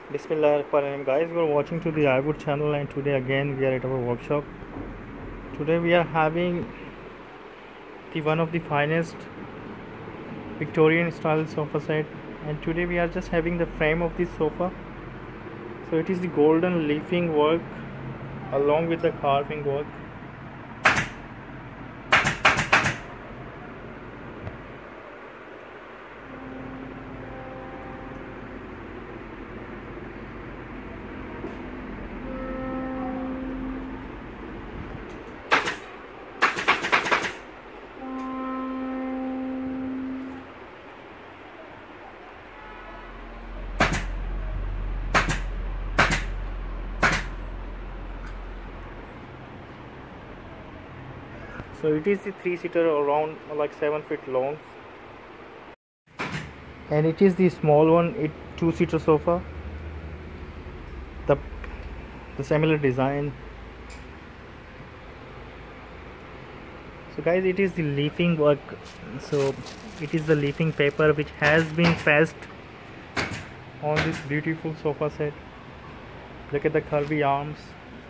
Bismillahirrahmanirrahim. Guys, we are watching to the iWood channel, and today again we are at our workshop. Today we are having the one of the finest Victorian style sofa set, and today we are just having the frame of this sofa. So it is the golden leafing work along with the carving work. So it is the 3-seater around like 7 feet long, and it is the small one, 2-seater sofa. The similar design. So guys, it is the leafing work. So it is the leafing paper which has been passed on this beautiful sofa set. Look at the curvy arms.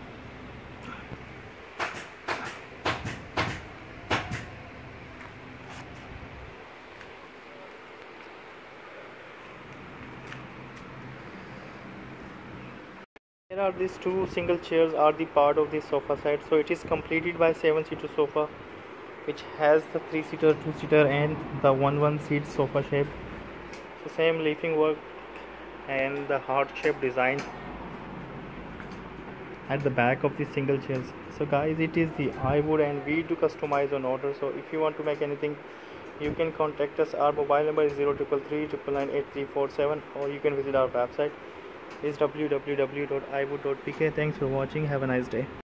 Here are these two single chairs are the part of this sofa set. So it is completed by 7-seater sofa, which has the 3-seater, 2-seater and the 1-seat sofa shape. So same leafing work and the heart shaped design at the back of the single chairs. So guys, it is the iWood and we do customize on order. So if you want to make anything, you can contact us. Our mobile number is 0333 999 or you can visit our website is www.iwood.pk. Thanks for watching. Have a nice day.